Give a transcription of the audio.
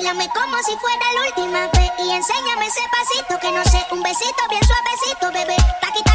Báilame como si fuera la última vez y enséñame ese pasito que no sé, un besito bien suavecito, bebé. Taqui